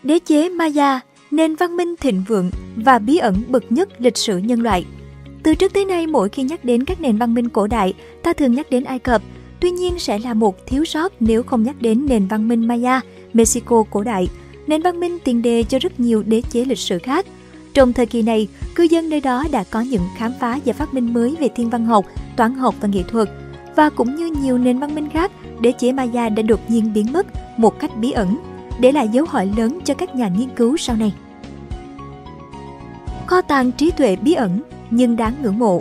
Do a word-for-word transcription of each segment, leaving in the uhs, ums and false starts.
Đế chế Maya, nền văn minh thịnh vượng và bí ẩn bậc nhất lịch sử nhân loại. Từ trước tới nay, mỗi khi nhắc đến các nền văn minh cổ đại, ta thường nhắc đến Ai Cập. Tuy nhiên sẽ là một thiếu sót nếu không nhắc đến nền văn minh Maya, Mexico cổ đại, nền văn minh tiền đề cho rất nhiều đế chế lịch sử khác. Trong thời kỳ này, cư dân nơi đó đã có những khám phá và phát minh mới về thiên văn học, toán học và nghệ thuật. Và cũng như nhiều nền văn minh khác, đế chế Maya đã đột nhiên biến mất một cách bí ẩn, để lại dấu hỏi lớn cho các nhà nghiên cứu sau này. Kho tàng trí tuệ bí ẩn nhưng đáng ngưỡng mộ.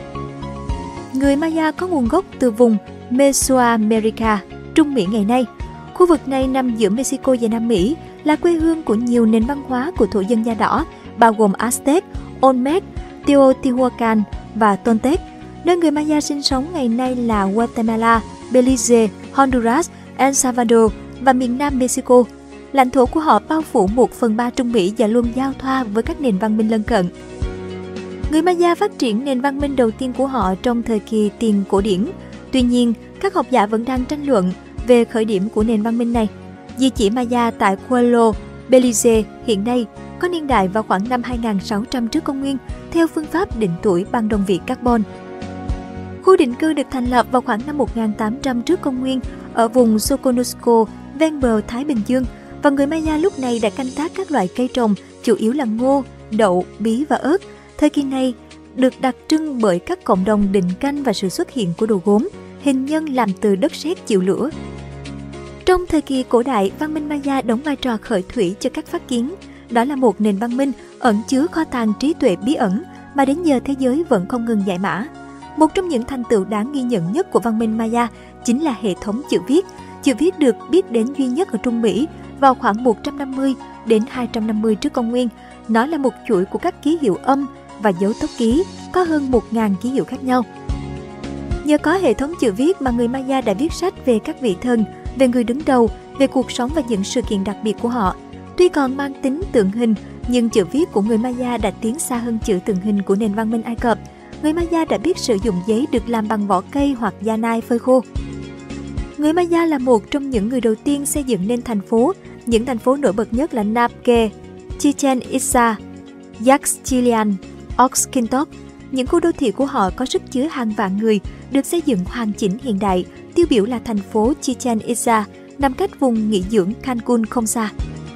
Người Maya có nguồn gốc từ vùng Mesoamerica, Trung Mỹ ngày nay. Khu vực này nằm giữa Mexico và Nam Mỹ, là quê hương của nhiều nền văn hóa của thổ dân da đỏ, bao gồm Aztec, Olmec, Teotihuacan và Toltec. Nơi người Maya sinh sống ngày nay là Guatemala, Belize, Honduras, El Salvador và miền Nam Mexico. Lãnh thổ của họ bao phủ một phần ba Trung Mỹ và luôn giao thoa với các nền văn minh lân cận. Người Maya phát triển nền văn minh đầu tiên của họ trong thời kỳ tiền cổ điển. Tuy nhiên, các học giả vẫn đang tranh luận về khởi điểm của nền văn minh này. Di chỉ Maya tại Pueblo, Belize hiện nay có niên đại vào khoảng năm hai nghìn sáu trăm trước công nguyên theo phương pháp định tuổi bằng đồng vị carbon. Khu định cư được thành lập vào khoảng năm một nghìn tám trăm trước công nguyên ở vùng Soconusco ven bờ Thái Bình Dương, và người Maya lúc này đã canh tác các loại cây trồng, chủ yếu là ngô, đậu, bí và ớt. Thời kỳ này được đặc trưng bởi các cộng đồng định canh và sự xuất hiện của đồ gốm, hình nhân làm từ đất sét chịu lửa. Trong thời kỳ cổ đại, văn minh Maya đóng vai trò khởi thủy cho các phát kiến. Đó là một nền văn minh ẩn chứa kho tàng trí tuệ bí ẩn mà đến giờ thế giới vẫn không ngừng giải mã. Một trong những thành tựu đáng ghi nhận nhất của văn minh Maya chính là hệ thống chữ viết. Chữ viết được biết đến duy nhất ở Trung Mỹ vào khoảng một trăm năm mươi đến hai trăm năm mươi trước công nguyên. Nó là một chuỗi của các ký hiệu âm và dấu tốc ký, có hơn một nghìn ký hiệu khác nhau. Nhờ có hệ thống chữ viết mà người Maya đã viết sách về các vị thần, về người đứng đầu, về cuộc sống và những sự kiện đặc biệt của họ. Tuy còn mang tính tượng hình, nhưng chữ viết của người Maya đã tiến xa hơn chữ tượng hình của nền văn minh Ai Cập. Người Maya đã biết sử dụng giấy được làm bằng vỏ cây hoặc da nai phơi khô. Người Maya là một trong những người đầu tiên xây dựng nên thành phố. Những thành phố nổi bật nhất là Nape, Chichen Itza, Yaxchilan, Oxkintok. Những khu đô thị của họ có sức chứa hàng vạn người, được xây dựng hoàn chỉnh hiện đại. Tiêu biểu là thành phố Chichen Itza, nằm cách vùng nghỉ dưỡng Cancun không xa.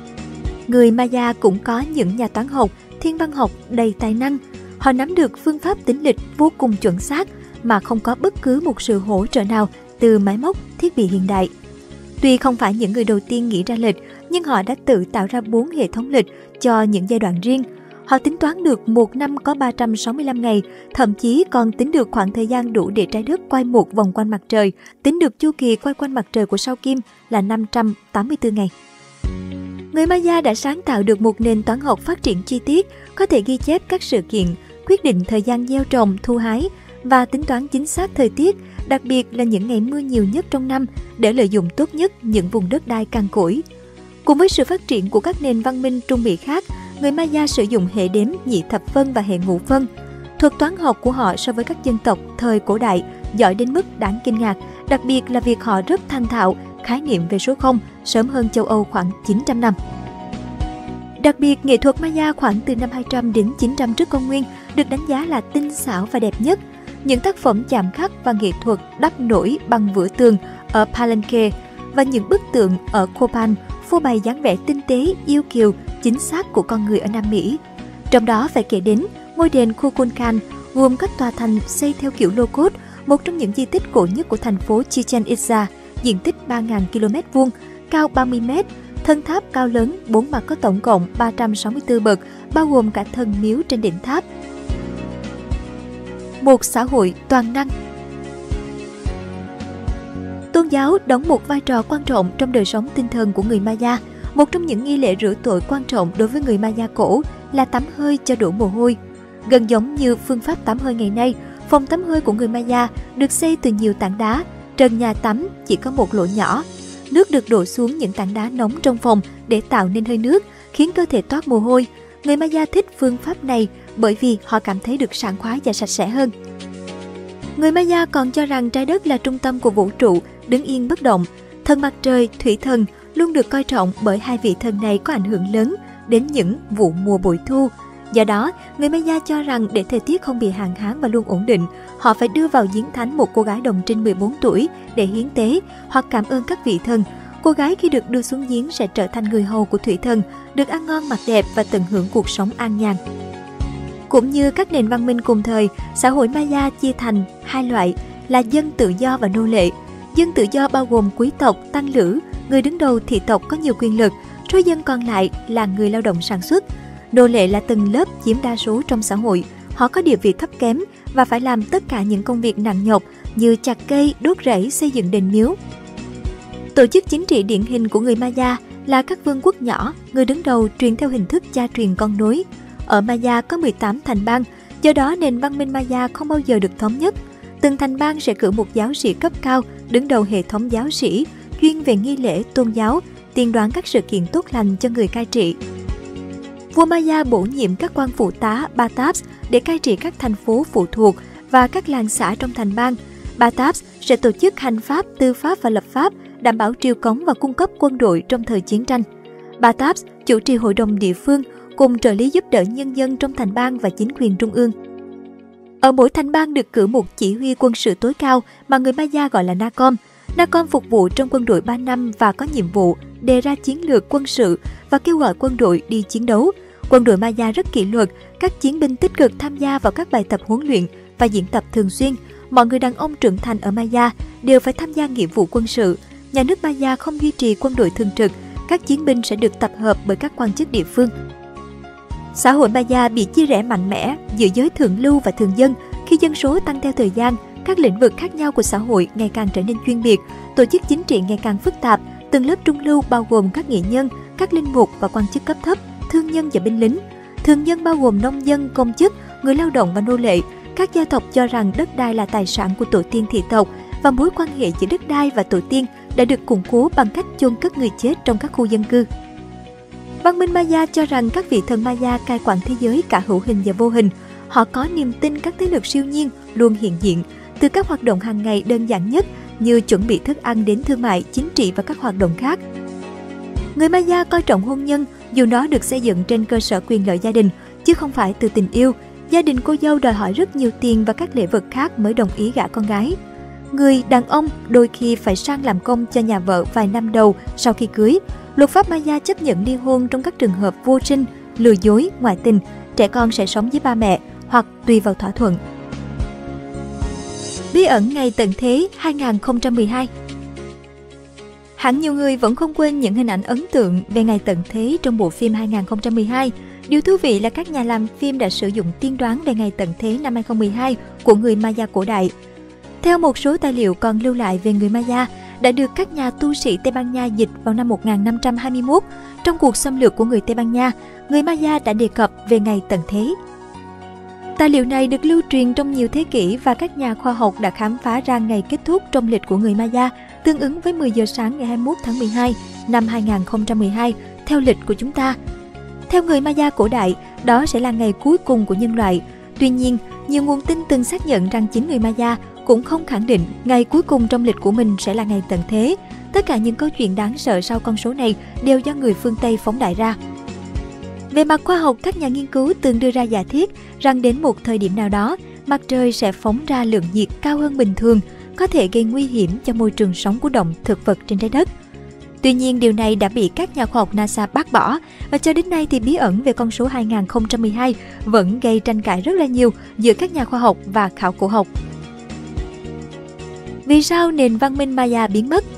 Người Maya cũng có những nhà toán học, thiên văn học đầy tài năng. Họ nắm được phương pháp tính lịch vô cùng chuẩn xác mà không có bất cứ một sự hỗ trợ nào từ máy móc, thiết bị hiện đại. Tuy không phải những người đầu tiên nghĩ ra lịch, nhưng họ đã tự tạo ra bốn hệ thống lịch cho những giai đoạn riêng. Họ tính toán được một năm có ba trăm sáu mươi lăm ngày, thậm chí còn tính được khoảng thời gian đủ để trái đất quay một vòng quanh mặt trời, tính được chu kỳ quay quanh mặt trời của sao Kim là năm trăm tám mươi tư ngày. Người Maya đã sáng tạo được một nền toán học phát triển chi tiết, có thể ghi chép các sự kiện, quyết định thời gian gieo trồng, thu hái và tính toán chính xác thời tiết, đặc biệt là những ngày mưa nhiều nhất trong năm để lợi dụng tốt nhất những vùng đất đai cằn cỗi. Cùng với sự phát triển của các nền văn minh Trung Mỹ khác, người Maya sử dụng hệ đếm nhị thập phân và hệ ngũ phân. Thuật toán học của họ so với các dân tộc thời cổ đại giỏi đến mức đáng kinh ngạc, đặc biệt là việc họ rất thành thạo khái niệm về số không sớm hơn châu Âu khoảng chín trăm năm. Đặc biệt, nghệ thuật Maya khoảng từ năm hai trăm đến chín trăm trước công nguyên được đánh giá là tinh xảo và đẹp nhất. Những tác phẩm chạm khắc và nghệ thuật đắp nổi bằng vữa tường ở Palenque và những bức tượng ở Copan phô bày dáng vẻ tinh tế, yêu kiều, chính xác của con người ở Nam Mỹ. Trong đó phải kể đến ngôi đền Kukulkan, gồm các tòa thành xây theo kiểu lô cốt, một trong những di tích cổ nhất của thành phố Chichen Itza, diện tích ba nghìn ki lô mét vuông, cao ba mươi mét, thân tháp cao lớn, bốn mặt có tổng cộng ba trăm sáu mươi tư bậc, bao gồm cả thần miếu trên đỉnh tháp. Một xã hội toàn năng. Tôn giáo đóng một vai trò quan trọng trong đời sống tinh thần của người Maya. Một trong những nghi lễ rửa tội quan trọng đối với người Maya cổ là tắm hơi cho đổ mồ hôi. Gần giống như phương pháp tắm hơi ngày nay, phòng tắm hơi của người Maya được xây từ nhiều tảng đá, trần nhà tắm chỉ có một lỗ nhỏ. Nước được đổ xuống những tảng đá nóng trong phòng để tạo nên hơi nước, khiến cơ thể toát mồ hôi. Người Maya thích phương pháp này bởi vì họ cảm thấy được sảng khoái và sạch sẽ hơn. Người Maya còn cho rằng trái đất là trung tâm của vũ trụ, đứng yên bất động. Thần mặt trời, thủy thần luôn được coi trọng bởi hai vị thần này có ảnh hưởng lớn đến những vụ mùa bội thu. Do đó, người Maya cho rằng để thời tiết không bị hạn hán và luôn ổn định, họ phải đưa vào giếng thánh một cô gái đồng trinh mười bốn tuổi để hiến tế hoặc cảm ơn các vị thần. Cô gái khi được đưa xuống giếng sẽ trở thành người hầu của thủy thần, được ăn ngon mặc đẹp và tận hưởng cuộc sống an nhàn. Cũng như các nền văn minh cùng thời, xã hội Maya chia thành hai loại là dân tự do và nô lệ. Dân tự do bao gồm quý tộc, tăng lữ, người đứng đầu thị tộc có nhiều quyền lực, số dân còn lại là người lao động sản xuất. Nô lệ là tầng lớp chiếm đa số trong xã hội, họ có địa vị thấp kém và phải làm tất cả những công việc nặng nhọc như chặt cây, đốt rẫy, xây dựng đền miếu. Tổ chức chính trị điển hình của người Maya là các vương quốc nhỏ, người đứng đầu truyền theo hình thức cha truyền con nối. Ở Maya có mười tám thành bang, do đó nền văn minh Maya không bao giờ được thống nhất. Từng thành bang sẽ cử một giáo sĩ cấp cao đứng đầu hệ thống giáo sĩ, chuyên về nghi lễ tôn giáo, tiên đoán các sự kiện tốt lành cho người cai trị. Vua Maya bổ nhiệm các quan phụ tá Batabs để cai trị các thành phố phụ thuộc và các làng xã trong thành bang. Batabs sẽ tổ chức hành pháp, tư pháp và lập pháp, đảm bảo triều cống và cung cấp quân đội trong thời chiến tranh. Batabs chủ trì hội đồng địa phương, cùng trợ lý giúp đỡ nhân dân trong thành bang và chính quyền trung ương. Ở mỗi thành bang được cử một chỉ huy quân sự tối cao mà người Maya gọi là Nacom. Nacom phục vụ trong quân đội ba năm và có nhiệm vụ đề ra chiến lược quân sự và kêu gọi quân đội đi chiến đấu. Quân đội Maya rất kỷ luật, các chiến binh tích cực tham gia vào các bài tập huấn luyện và diễn tập thường xuyên. Mọi người đàn ông trưởng thành ở Maya đều phải tham gia nghĩa vụ quân sự. Nhà nước Maya không duy trì quân đội thường trực, các chiến binh sẽ được tập hợp bởi các quan chức địa phương. Xã hội Maya bị chia rẽ mạnh mẽ giữa giới thượng lưu và thường dân. Khi dân số tăng theo thời gian, các lĩnh vực khác nhau của xã hội ngày càng trở nên chuyên biệt, tổ chức chính trị ngày càng phức tạp. Từng lớp trung lưu bao gồm các nghệ nhân, các linh mục và quan chức cấp thấp, thương nhân và binh lính. Thường dân bao gồm nông dân, công chức, người lao động và nô lệ. Các gia tộc cho rằng đất đai là tài sản của tổ tiên thị tộc và mối quan hệ giữa đất đai và tổ tiên đã được củng cố bằng cách chôn cất người chết trong các khu dân cư. Văn minh Maya cho rằng các vị thần Maya cai quản thế giới cả hữu hình và vô hình. Họ có niềm tin các thế lực siêu nhiên luôn hiện diện, từ các hoạt động hàng ngày đơn giản nhất như chuẩn bị thức ăn đến thương mại, chính trị và các hoạt động khác. Người Maya coi trọng hôn nhân dù nó được xây dựng trên cơ sở quyền lợi gia đình, chứ không phải từ tình yêu. Gia đình cô dâu đòi hỏi rất nhiều tiền và các lễ vật khác mới đồng ý gả con gái. Người đàn ông đôi khi phải sang làm công cho nhà vợ vài năm đầu sau khi cưới. Luật pháp Maya chấp nhận ly hôn trong các trường hợp vô sinh, lừa dối, ngoại tình, trẻ con sẽ sống với ba mẹ hoặc tùy vào thỏa thuận. Bí ẩn ngày tận thế hai nghìn không trăm mười hai. Hẳn nhiều người vẫn không quên những hình ảnh ấn tượng về ngày tận thế trong bộ phim hai nghìn không trăm mười hai. Điều thú vị là các nhà làm phim đã sử dụng tiên đoán về ngày tận thế năm hai nghìn không trăm mười hai của người Maya cổ đại. Theo một số tài liệu còn lưu lại về người Maya, đã được các nhà tu sĩ Tây Ban Nha dịch vào năm một nghìn năm trăm hai mươi mốt. Trong cuộc xâm lược của người Tây Ban Nha, người Maya đã đề cập về ngày tận thế. Tài liệu này được lưu truyền trong nhiều thế kỷ và các nhà khoa học đã khám phá ra ngày kết thúc trong lịch của người Maya, tương ứng với mười giờ sáng ngày hai mươi mốt tháng mười hai năm hai nghìn không trăm mười hai theo lịch của chúng ta. Theo người Maya cổ đại, đó sẽ là ngày cuối cùng của nhân loại. Tuy nhiên, nhiều nguồn tin từng xác nhận rằng chính người Maya cũng không khẳng định ngày cuối cùng trong lịch của mình sẽ là ngày tận thế. Tất cả những câu chuyện đáng sợ sau con số này đều do người phương Tây phóng đại ra. Về mặt khoa học, các nhà nghiên cứu từng đưa ra giả thiết rằng đến một thời điểm nào đó, mặt trời sẽ phóng ra lượng nhiệt cao hơn bình thường, có thể gây nguy hiểm cho môi trường sống của động thực vật trên trái đất. Tuy nhiên, điều này đã bị các nhà khoa học NASA bác bỏ, và cho đến nay thì bí ẩn về con số hai nghìn không trăm mười hai vẫn gây tranh cãi rất là nhiều giữa các nhà khoa học và khảo cổ học. Vì sao nền văn minh Maya biến mất?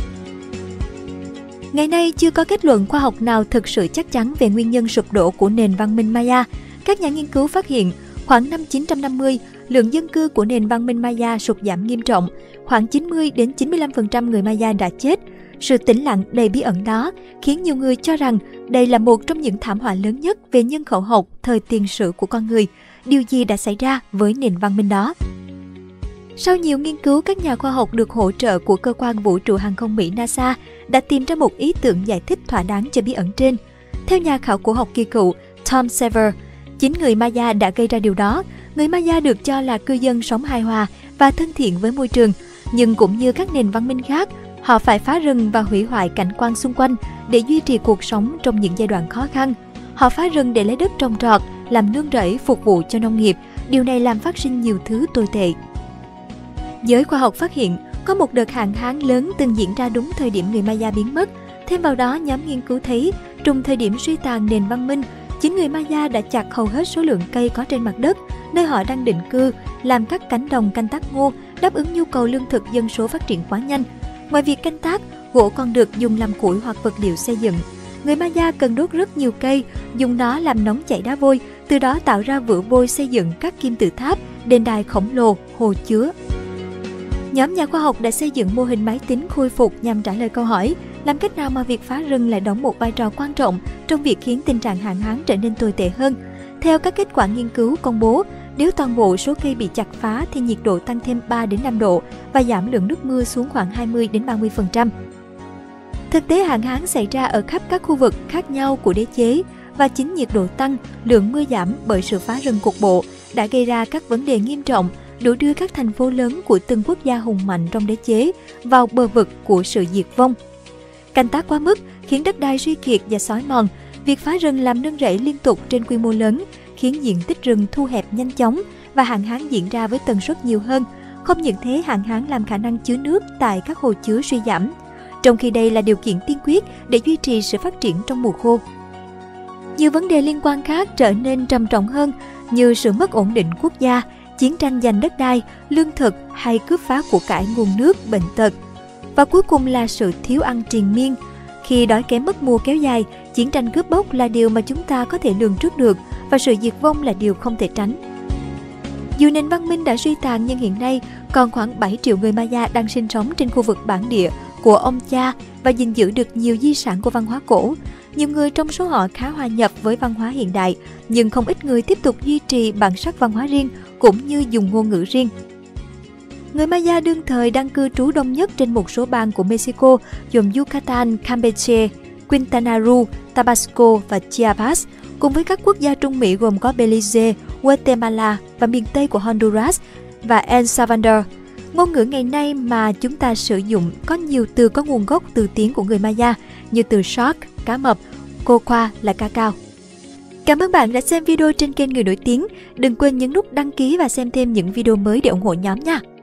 Ngày nay chưa có kết luận khoa học nào thực sự chắc chắn về nguyên nhân sụp đổ của nền văn minh Maya. Các nhà nghiên cứu phát hiện khoảng năm chín trăm năm mươi, lượng dân cư của nền văn minh Maya sụt giảm nghiêm trọng, khoảng chín mươi đến chín mươi lăm phần trăm người Maya đã chết. Sự tĩnh lặng đầy bí ẩn đó khiến nhiều người cho rằng đây là một trong những thảm họa lớn nhất về nhân khẩu học thời tiền sử của con người. Điều gì đã xảy ra với nền văn minh đó? Sau nhiều nghiên cứu, các nhà khoa học được hỗ trợ của cơ quan vũ trụ hàng không Mỹ NASA đã tìm ra một ý tưởng giải thích thỏa đáng cho bí ẩn trên. Theo nhà khảo cổ học kỳ cựu Tom Sever, chính người Maya đã gây ra điều đó. Người Maya được cho là cư dân sống hài hòa và thân thiện với môi trường, nhưng cũng như các nền văn minh khác, Họ phải phá rừng và hủy hoại cảnh quan xung quanh để duy trì cuộc sống trong những giai đoạn khó khăn. Họ phá rừng để lấy đất trồng trọt, làm nương rẫy phục vụ cho nông nghiệp. Điều này làm phát sinh nhiều thứ tồi tệ. Giới khoa học phát hiện có một đợt hạn hán lớn từng diễn ra đúng thời điểm người Maya biến mất. Thêm vào đó, nhóm nghiên cứu thấy trùng thời điểm suy tàn nền văn minh, chính người Maya đã chặt hầu hết số lượng cây có trên mặt đất nơi họ đang định cư, làm các cánh đồng canh tác ngô, đáp ứng nhu cầu lương thực dân số phát triển quá nhanh. Ngoài việc canh tác, gỗ còn được dùng làm củi hoặc vật liệu xây dựng. Người Maya cần đốt rất nhiều cây, dùng nó làm nóng chảy đá vôi, từ đó tạo ra vựa vôi xây dựng các kim tự tháp, đền đài khổng lồ, hồ chứa. Nhóm nhà khoa học đã xây dựng mô hình máy tính khôi phục nhằm trả lời câu hỏi làm cách nào mà việc phá rừng lại đóng một vai trò quan trọng trong việc khiến tình trạng hạn hán trở nên tồi tệ hơn. Theo các kết quả nghiên cứu công bố, nếu toàn bộ số cây bị chặt phá thì nhiệt độ tăng thêm ba đến năm độ và giảm lượng nước mưa xuống khoảng hai mươi đến ba mươi phần trăm. Thực tế, hạn hán xảy ra ở khắp các khu vực khác nhau của đế chế và chính nhiệt độ tăng, lượng mưa giảm bởi sự phá rừng cục bộ đã gây ra các vấn đề nghiêm trọng, đủ đưa các thành phố lớn của từng quốc gia hùng mạnh trong đế chế vào bờ vực của sự diệt vong. Canh tác quá mức khiến đất đai suy kiệt và xói mòn. Việc phá rừng làm nương rẫy liên tục trên quy mô lớn khiến diện tích rừng thu hẹp nhanh chóng và hạn hán diễn ra với tần suất nhiều hơn. Không những thế, hạn hán làm khả năng chứa nước tại các hồ chứa suy giảm, trong khi đây là điều kiện tiên quyết để duy trì sự phát triển trong mùa khô. Nhiều vấn đề liên quan khác trở nên trầm trọng hơn, như sự mất ổn định quốc gia, chiến tranh giành đất đai, lương thực hay cướp phá của cải, nguồn nước, bệnh tật. Và cuối cùng là sự thiếu ăn triền miên. Khi đói kém mất mùa kéo dài, chiến tranh cướp bóc là điều mà chúng ta có thể lường trước được và sự diệt vong là điều không thể tránh. Dù nền văn minh đã suy tàn nhưng hiện nay còn khoảng bảy triệu người Maya đang sinh sống trên khu vực bản địa của ông cha và gìn giữ được nhiều di sản của văn hóa cổ. Nhiều người trong số họ khá hòa nhập với văn hóa hiện đại, nhưng không ít người tiếp tục duy trì bản sắc văn hóa riêng cũng như dùng ngôn ngữ riêng. Người Maya đương thời đang cư trú đông nhất trên một số bang của Mexico gồm Yucatan, Campeche, Quintana Roo, Tabasco và Chiapas, cùng với các quốc gia Trung Mỹ gồm có Belize, Guatemala và miền Tây của Honduras và El Salvador. Ngôn ngữ ngày nay mà chúng ta sử dụng có nhiều từ có nguồn gốc từ tiếng của người Maya, như từ shark, cá mập, cocoa là cacao. Cảm ơn bạn đã xem video trên kênh Người Nổi Tiếng. Đừng quên nhấn nút đăng ký và xem thêm những video mới để ủng hộ nhóm nha!